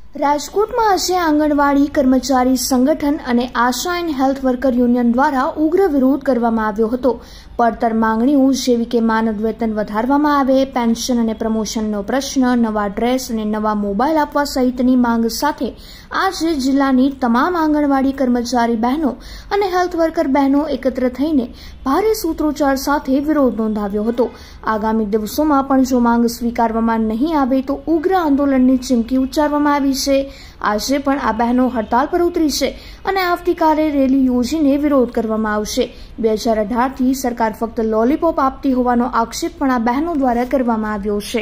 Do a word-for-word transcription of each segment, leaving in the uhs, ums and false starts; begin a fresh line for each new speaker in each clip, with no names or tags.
રાજકોટ में આજે આંગણવાડી કર્મચારી સંગઠન અને ASHA and health worker union દ્વારા ઉગ્ર વિરોધ કરવામાં આવ્યો હતો। પડતર માંગણીઓ જેવી કે માનદ વેતન વધારવામાં આવે, પેન્શન અને પ્રમોશનનો પ્રશ્ન, નવા ડ્રેસ અને નવા મોબાઈલ આપવા સહિતની માંગ સાથે આજે જિલ્લાની તમામ આંગણવાડી કર્મચારી બહેનો અને હેલ્થ વર્કર બહેનો એકત્ર થઈને ભારે સૂત્રોચ્ચાર સાથે વિરોધ નોંધાવ્યો હતો। આગામી દિવસોમાં પણ જો માંગ સ્વીકારવામાં નહીં આવે તો ઉગ્ર આંદોલનની ચીમકી ઉચ્ચારવામાં આવી છે। આજે પણ આ બહેનો હડતાલ પર ઉતરી છે અને આવતીકાલે રેલી યોજીને વિરોધ કરવામાં આવશે। બે હજાર અઢાર થી સરકાર ફક્ત લોલીપોપ આપતી હોવાનો આક્ષેપ પણ આ બહેનો દ્વારા કરવામાં આવ્યો છે।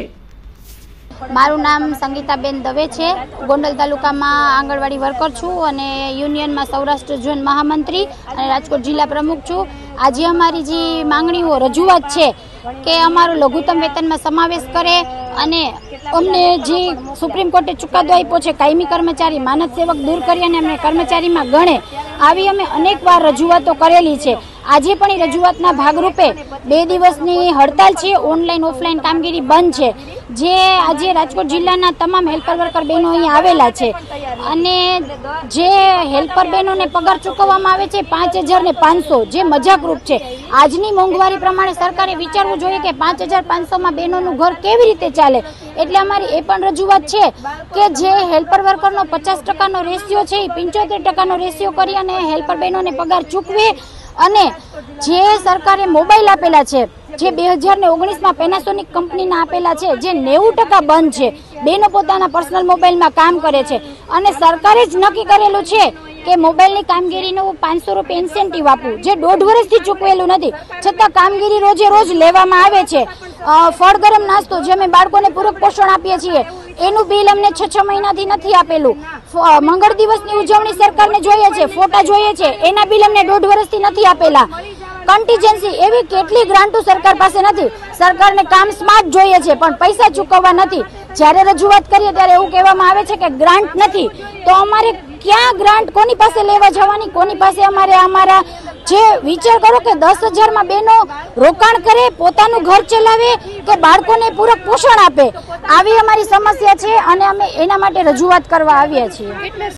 મારું નામ સંગીતાબેન દવે છે। ગોંડલ તાલુકામાં આંગણવાડી વર્કર છું અને યુનિયનમાં સૌરાષ્ટ્ર ઝોન મહામંત્રી અને રાજકોટ જિલ્લા પ્રમુખ છું। આજે અમારી જે માંગણીઓ રજૂઆત છે કે અમારો લઘુત્તમ વેતનમાં સમાવેશ કરે અને અમને જે સુપ્રીમ કોર્ટે ચુકાદો આપ્યો છે કાયમી કર્મચારી માનદ સેવક દૂર કરી અને અમને કર્મચારીમાં ગણે, આવી અમે અનેક વાર રજૂઆતો કરેલી છે। આજે પણ એ રજૂઆતના ભાગરૂપે બે દિવસની હડતાલ છે, ઓનલાઈન ઓફલાઈન કામગીરી બંધ છે, જે આજે રાજકોટ જિલ્લાના તમામ હેલ્પર વર્કર બહેનો અહીં આવેલા છે અને જે હેલ્પર બહેનોને પગાર ચૂકવવામાં આવે છે પાંચ હજાર ને પાંચસો, જે મજાકરૂપ છે। આજની મોંઘવારી પ્રમાણે સરકારે વિચારવું જોઈએ કે પાંચ હજાર પાંચસો માં બહેનોનું ઘર કેવી રીતે ચાલે। એટલે અમારી એ પણ રજૂઆત છે કે જે હેલ્પર વર્કરનો પચાસ ટકાનો રેશિયો છે એ પંચોતેર ટકાનો રેશિયો કરી અને હેલ્પર બહેનોને પગાર ચૂકવે અને જે સરકારે મોબાઈલ આપેલા છે, જે બે હજાર ને ઓગણીસ માં પેનાસોનિક કંપનીના આપેલા છે, જે નેવું ટકા બંધ છે, બેનો પોતાના પર્સનલ મોબાઈલમાં કામ કરે છે અને સરકારે જ નક્કી કરેલું છે કે મોબાઈલની કામગીરીનું પાંચસો રૂપિયા ઇન્સેન્ટિવ આપવું, જે દોઢ વર્ષથી ચૂકવેલું નથી, છતાં કામગીરી રોજે રોજ લેવામાં આવે છે। ફળ ગરમ નાસ્તો જે અમે બાળકોને પૂરક પોષણ આપીએ છીએ એનું બિલ અમને છ છ મહિનાથી નથી આપેલું। મંગળ દિવસની ઉજવણી સરકારને જોઈએ છે, ફોટા જોઈએ છે, એના બિલ અમને દોઢ વર્ષથી નથી આપેલા। કન્ટીજન્સી એવી કેટલી ગ્રાન્ટો સરકાર પાસે નથી। સરકારને કામ સ્માર્ટ જોઈએ છે પણ પૈસા ચૂકવવા નથી। જ્યારે રજૂઆત કરીએ ત્યારે એવું કહેવામાં આવે છે કે ગ્રાન્ટ નથી, તો અમારે ક્યાં ગ્રાન્ટ, કોની પાસે લેવા જવાની, કોની પાસે અમારે અમારા જે વિચાર કરો કે દસ હજાર માં બેનો રોકાણ કરે, પોતાનું ઘર ચલાવે કે બાળકોને પૂરક પોષણ આપે, આવી અમારી સમસ્યા છે અને અમે એના માટે રજૂઆત કરવા આવ્યા છીએ।